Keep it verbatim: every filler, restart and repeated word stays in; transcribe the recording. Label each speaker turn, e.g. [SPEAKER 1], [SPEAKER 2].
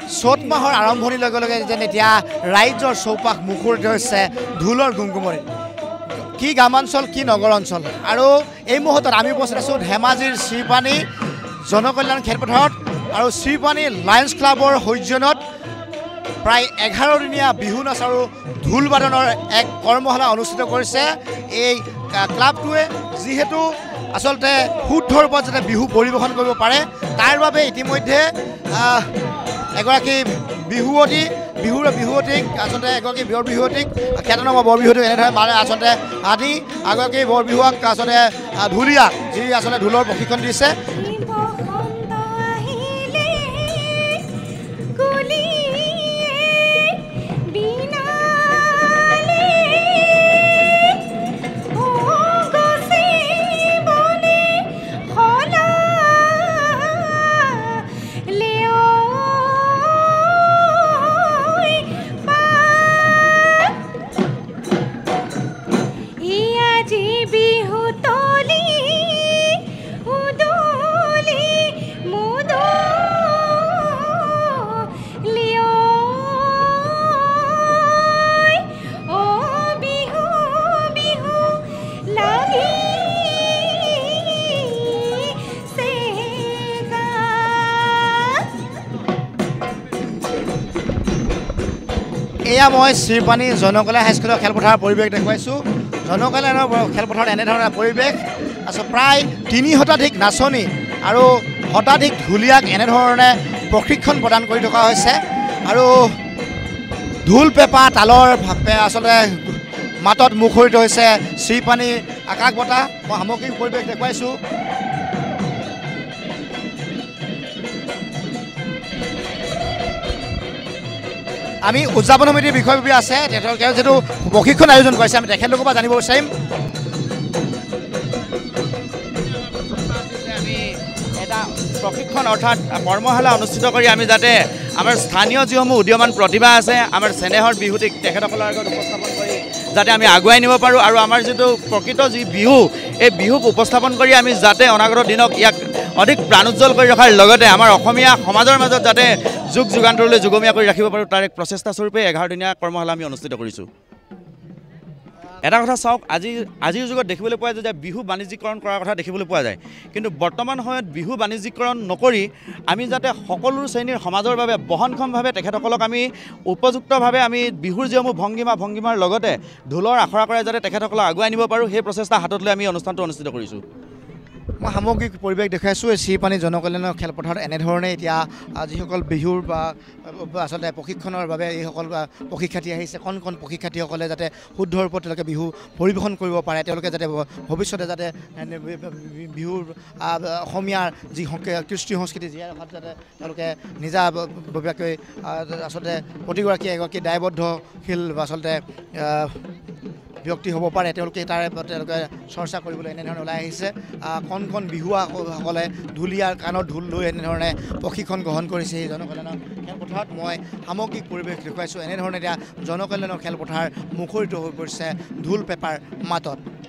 [SPEAKER 1] চ'ত মাহৰ আৰম্ভণিৰ লগে লগে যেন এতিয়া ৰাইজৰ চৌপাশ মুখৰিত হৈছে ঢোলৰ গুমগুমনি কি গ্ৰামাঞ্চল কি নগৰ অঞ্চল আৰু এই মুহূৰ্তত আমি উপস্থিত আছোঁ ধেমাজিৰ শ্ৰীপানী জনকল্যাণ খেলপথাৰত আৰু শ্ৰীপানী লায়ন্স ক্লাবৰ সৌজন্যত প্ৰায় এঘাৰ দিনীয়া বিহু নাচ আৰু ঢোল বাদনৰ এক কৰ্মশালা অনুষ্ঠিত কৰিছে এই ক্লাবটোৱে যিহেতু আচলতে শুদ্ধ ৰূপত যাতে বিহু পৰিৱেশন কৰিব পাৰে তাৰ বাবে ইতিমধ্যে এগৰাকী বিহুৱতী বিহুৰ বিহুৱতীক আচলতে এগৰাকী বৰ বিহুৱতীক খ্যাতনাম বৰ বিহুৱতীক এনেধৰণে মানে আচলতে আদি এগৰাকী বৰ বিহুৱাক আচলতে ঢুলীয়াক যি আচলতে ঢোলৰ প্ৰশিক্ষণ দিছে এয়া মই শ্ৰীপানী জনকল্যাণ হাইস্কুলৰ খেলপথাৰৰ পৰিৱেশ দেখুৱাইছোঁ জনকল্যাণৰ খেলপথাৰত এনেধৰণৰ পৰিৱেশ আচলতে প্ৰায় তিনি শতাধিক নাচনী আৰু শতাধিক ঢুলীয়াক এনেধৰণে প্ৰশিক্ষণ প্ৰদান কৰি থকা হৈছে আৰু ঢোল পেঁপা তালৰ আচলতে মাতত মুখৰিত হৈছে শ্ৰীপানী আকাশ বঁটা মই সামগ্ৰিক পৰিৱেশ দেখুৱাইছোঁ আমি উদযাপন সমিতিৰ বিষয়ববীয়া আছে তেওঁলোকে যিটো প্ৰশিক্ষণ আয়োজন কৰিছে আমি তেখেতলোকৰ পৰা জানিব বিচাৰিম
[SPEAKER 2] আমি এটা প্ৰশিক্ষণ অৰ্থাৎ কৰ্মশালা অনুষ্ঠিত কৰি আমি যাতে আমাৰ স্থানীয় যিসমূহ উদীয়মান প্ৰতিভা আছে আমাৰ চেনেহৰ বিহুটিক তেখেতসকলৰ আগত উপস্থাপন কৰি যাতে আমি আগুৱাই নিব পাৰোঁ আৰু আমাৰ যিটো প্ৰকৃত যি বিহু এই বিহুক উপস্থাপন কৰি আমি যাতে অনাগত দিনক ইয়াক অধিক প্ৰাণোজ্জ্বল কৰি ৰখাৰ লগতে আমাৰ অসমীয়া সমাজৰ মাজত যাতে যুগ যুগান্তৰলৈ যুগমীয়া কৰি ৰাখিব পাৰোঁ তাৰ এক প্ৰচেষ্টা স্বৰূপে এঘাৰ দিনীয়া কৰ্মশালা আমি অনুষ্ঠিত কৰিছোঁ এটা কথা চাওক আজি আজিৰ যুগত দেখিবলৈ পোৱা যায় যে বিহু বাণিজ্যিকৰণ কৰাৰ কথা দেখিবলৈ পোৱা যায় কিন্তু বৰ্তমান সময়ত বিহু বাণিজ্যিকৰণ নকৰি আমি যাতে সকলো শ্ৰেণীৰ সমাজৰ বাবে বহনক্ষমভাৱে তেখেতসকলক আমি উপযুক্তভাৱে আমি বিহুৰ যিসমূহ ভংগীমা ভংগীমাৰ লগতে ঢোলৰ আখৰা কৰাই যাতে তেখেতসকলক আগুৱাই নিব পাৰোঁ সেই প্ৰচেষ্টা হাতত লৈ আমি অনুষ্ঠানটো অনুষ্ঠিত কৰিছোঁ
[SPEAKER 1] মই সামগ্ৰিক পৰিৱেশ দেখুৱাইছোঁ এই শ্ৰীপানী জনকল্যাণৰ খেলপথাৰত এনেধৰণে এতিয়া যিসকল বিহুৰ বা আচলতে প্ৰশিক্ষণৰ বাবে এইসকল প্ৰশিক্ষাৰ্থী আহিছে কণ কণ প্ৰশিক্ষাৰ্থীসকলে যাতে শুদ্ধ ৰূপত তেওঁলোকে বিহু পৰিৱেশন কৰিব পাৰে তেওঁলোকে যাতে ভৱিষ্যতে যাতে বিহুৰ অসমীয়াৰ যি কৃষ্টি সংস্কৃতি জীয়াই ৰখাত যাতে তেওঁলোকে নিজাববীয়াকৈ আচলতে প্ৰতিগৰাকী এগৰাকী দায়বদ্ধশীল আচলতে ব্যক্তি হ'ব পাৰে তেওঁলোকে তাৰে তেওঁলোকে চৰ্চা কৰিবলৈ এনেধৰণে ওলাই আহিছে কণ কণ বিহুৱাসকলে ঢুলীয়াৰ কাণত ঢোল লৈ এনেধৰণে প্ৰশিক্ষণ গ্ৰহণ কৰিছে এই জনকল্যাণৰ খেলপথাৰত মই সামগ্ৰিক পৰিৱেশ দেখুৱাইছোঁ এনেধৰণে এতিয়া জনকল্যাণৰ খেলপথাৰ মুখৰিত হৈ পৰিছে ঢোল পেঁপাৰ মাতত